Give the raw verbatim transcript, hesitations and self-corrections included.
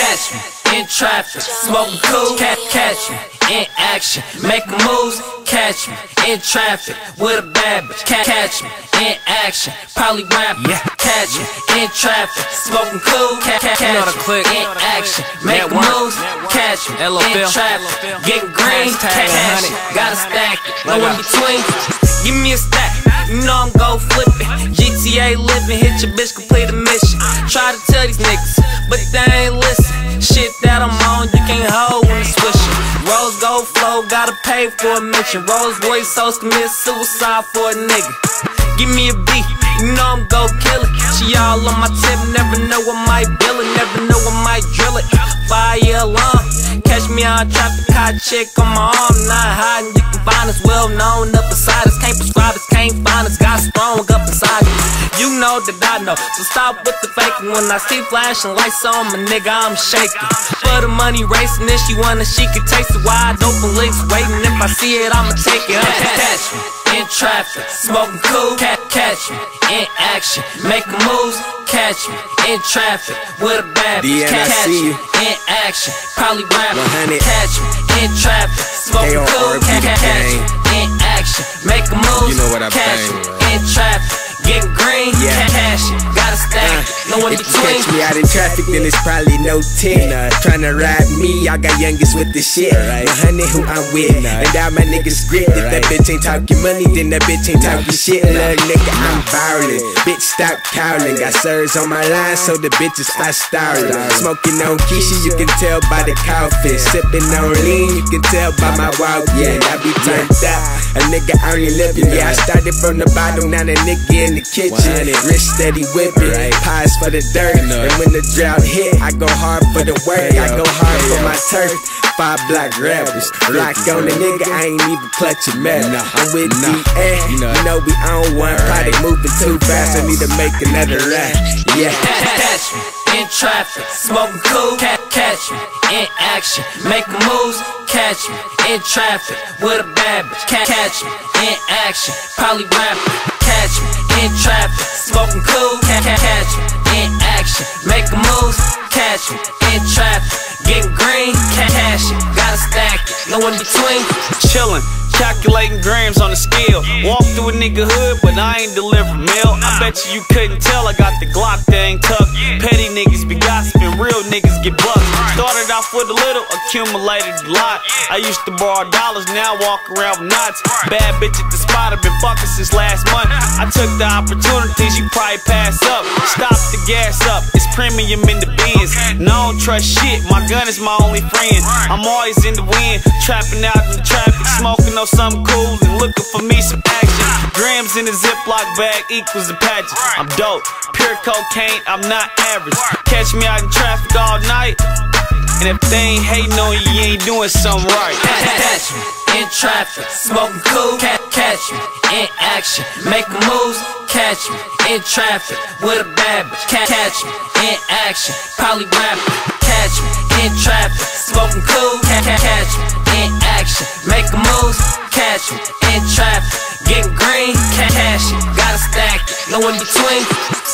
Catch me in traffic, smoking cool. Catch me in action, making moves. Catch me in traffic with a bad bitch. Catch me in action, probably rapping. Catch me in traffic, smoking cool. Catch me in action, making moves. Catch me in traffic, getting green. Catch me, gotta stack it, no in between. Give me a stack, you know I'm gon' flip it. G T A living, hit your bitch, complete a mission. Try to tell these niggas, but they ain't listen. Shit that I'm on, you can't hold when it's swishing. Rose gold flow, gotta pay for a mention. Rolls Royce hoes commit suicide for a nigga. Give me a beat, you know I'm gon' kill it. She all on my tip, never know I might bill it, never know I might drill it. Fire alarm, catch me on traffic, hot chick on my arm, not hiding. You can find us well known up beside us. Can't prescribe us, can't find us, got strong up inside us. You know that I know, so stop with the faking. When I see flashing lights on my nigga, I'm shaking. For the money racing, if she wanna, she can taste it. Wide open links waiting, if I see it, I'ma take it. Catch me in traffic, smoking cool. Catch me in action, making moves. Catch me in traffic with a bad bitch. Catch me in action, probably rapping. Catch me in traffic, smoking cool. Catch me in action, making moves. Catch me in traffic, getting green. Cash it, gotta stack it, no in between. If you catch me out in traffic, then it's probably no ten. Uh, Tryna ride me, I got youngest with the shit. My honey who I'm with, and all my niggas grit. If that bitch ain't talking money, then that bitch ain't talking shit. Little nigga, I'm violent. Bitch, stop cowling. Got sirs on my line, so the bitches I started. Smoking on Keisha, you can tell by the coffin. Sipping on lean, you can tell by my walk. Yeah, I be turned up. A nigga only living. Yeah, I started from the bottom, now the nigga in the kitchen. Wrist steady whipping, pies for the dirt. And when the drought hit, I go hard for the work. I go hard for my turf. Five black rappers, lock on the nigga, I ain't even clutching metal. I'm with D A, you know we on one. Product moving too fast, I need to make another rap. Yeah. Catch me in traffic, smoking cool. Catch me in action, making moves. Catch me in traffic with a bad bitch. Catch me in action, probably rapping. Catch me in traffic, smoking cool. Catch me in action, making moves. Catch me in traffic, getting green. Cash it, gotta stack it, no in between. Chillin', calculating grams on the scale. Walk through a nigga hood, but I ain't deliver mail. I bet you you couldn't tell I got the Glock thing tucked. Petty niggas be gossiping, real niggas get bucked. Started off with a little, accumulated a lot. I used to borrow dollars, now I walk around with knots. Bad bitch at the spot, I've been fucking since last month. I took the opportunities you probably pass up. Stop the gas up, it's premium in the Benz. No, I don't trust shit, my gun is my only friend. I'm always in the wind, trapping out in the traffic, smoking on something cool and looking for me some action. Grams in a Ziploc bag equals a pageant. I'm dope, pure cocaine, I'm not average. Catch me out in traffic all night, and if they ain't hating on you, you ain't doing something right. Catch me in traffic, smoking cool. Catch me in action, making moves. Catch me in traffic with a bad bitch. Catch me in action, probably rapping. Catch me in traffic, smoking cool. Catch me in action, making moves. Catch me in traffic, getting green. Cash it, gotta stack it, no in between.